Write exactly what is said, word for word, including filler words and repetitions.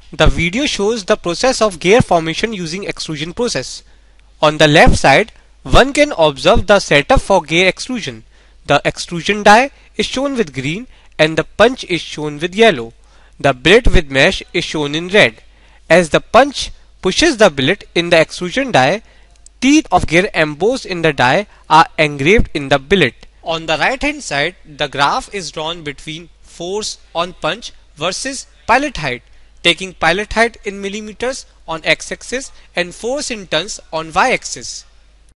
The video shows the process of gear formation using extrusion process. On the left side, one can observe the setup for gear extrusion. The extrusion die is shown with green and the punch is shown with yellow. The billet with mesh is shown in red. As the punch pushes the billet in the extrusion die, teeth of gear embossed in the die are engraved in the billet. On the right hand side, the graph is drawn between force on punch versus pilot height, taking pilot height in millimeters on x-axis and force in tons on y-axis.